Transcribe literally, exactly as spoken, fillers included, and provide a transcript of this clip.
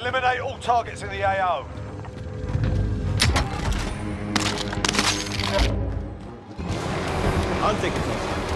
Eliminate all targets in the A O. I'll take it.